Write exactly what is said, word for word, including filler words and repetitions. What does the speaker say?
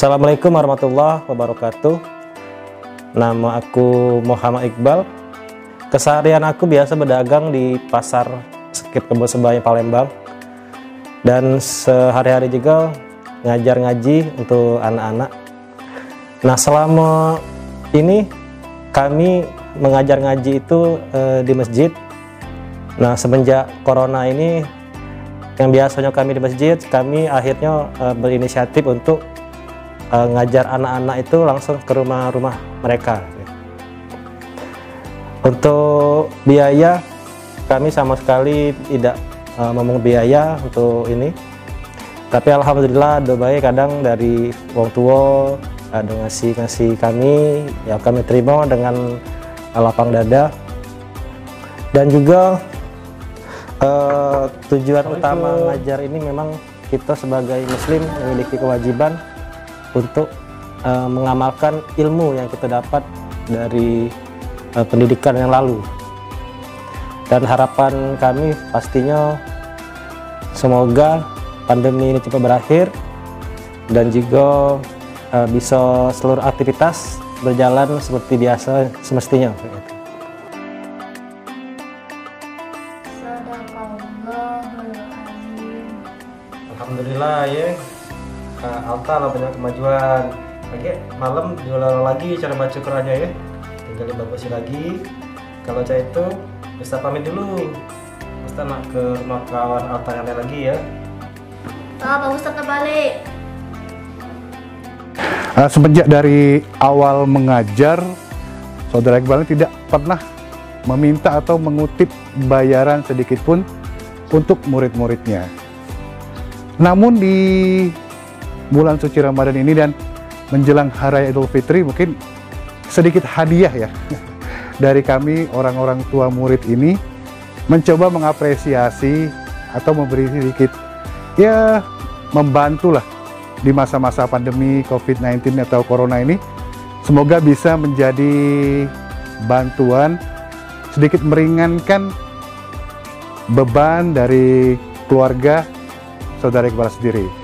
Assalamualaikum warahmatullahi wabarakatuh. Nama aku Muhammad Iqbal. Keseharian aku biasa berdagang di pasar Sekip Kebon Sebaya Palembang. Dan sehari-hari juga ngajar ngaji untuk anak-anak. Nah, selama ini kami mengajar ngaji itu e, di masjid. Nah, semenjak corona ini yang biasanya kami di masjid, kami akhirnya e, berinisiatif untuk Uh, ngajar anak-anak itu langsung ke rumah-rumah mereka. Untuk biaya, kami sama sekali tidak uh, memungut biaya untuk ini. Tapi alhamdulillah doa kadang dari wong tua ada ngasih-ngasih kami, ya kami terima dengan lapang dada. Dan juga uh, tujuan utama ngajar ini memang kita sebagai muslim memiliki kewajiban untuk uh, mengamalkan ilmu yang kita dapat dari uh, pendidikan yang lalu. Dan harapan kami pastinya semoga pandemi ini cepat berakhir dan juga uh, bisa seluruh aktivitas berjalan seperti biasa semestinya. Alhamdulillah ya. Uh, Alta lah banyak kemajuan. Oke, malam diulang lagi cara baca Qurannya ya. Tinggal dibagusin lagi. Kalau saya itu Ustaz pamit dulu. Ustaz nak ke rumah kawan Alta yang lain lagi ya. Ah, Pak Ustaz balik. Uh, semenjak dari awal mengajar, Saudara Iqbal tidak pernah meminta atau mengutip bayaran sedikit pun untuk murid-muridnya. Namun di bulan suci Ramadan ini dan menjelang Hari Raya Idul Fitri, mungkin sedikit hadiah ya dari kami orang-orang tua murid ini mencoba mengapresiasi atau memberi sedikit ya membantulah di masa-masa pandemi covid sembilan belas atau corona ini. Semoga bisa menjadi bantuan sedikit meringankan beban dari keluarga Saudara Iqbal sendiri.